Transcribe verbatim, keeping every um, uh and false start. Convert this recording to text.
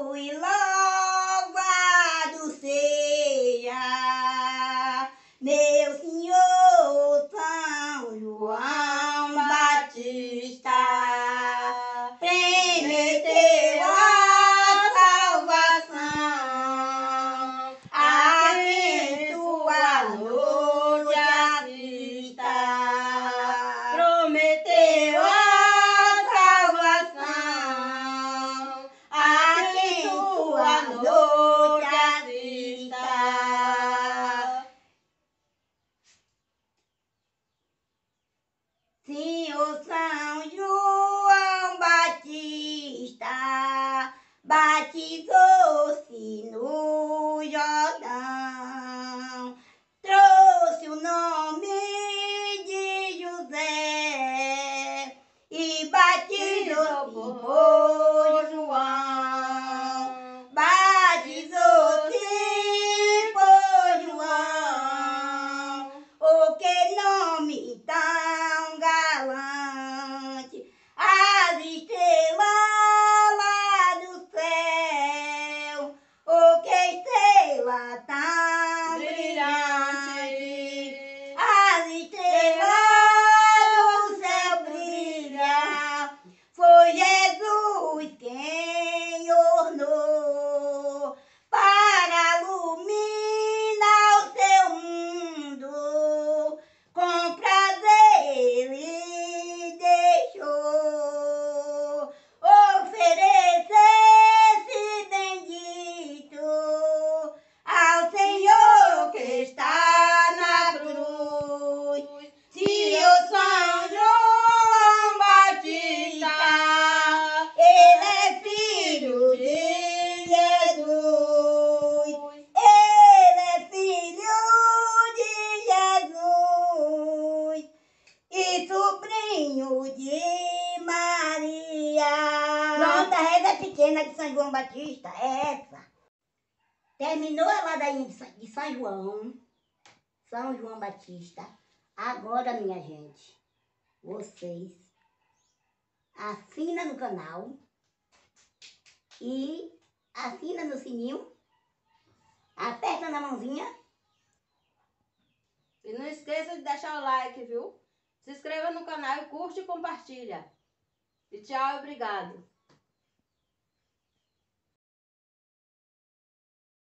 e louvado seja meu Senhor São João Batista. Prometeu a salvação a quem sua noite assista. Prometeu a salvação a quem sua noite assista. Senhor São João Batista batizou-se no Jordão, trouxe o nome de José e batizou-se por João. Batizou-se por João, oh, que nome tão galante! As estrelas lá do céu, oh, que estrela tão brilhante! As estrelas do céu brilham, foi Jesus quem ornou para iluminar o seu mundo. Com prazer ele deixou oferecer-se bendito ao Senhor que está na cruz. Senhor São João Batista, ele é filho de Jesus. Ele é filho de Jesus e sobrinho de Maria. Pronto, a reza pequena de São João Batista é essa. Terminou a ladainha de São- de São João, São João Batista. Agora, minha gente, vocês assina no canal e assina no sininho, aperta na mãozinha. E não esqueça de deixar o like, viu? Se inscreva no canal e curte e compartilha. E tchau, obrigado.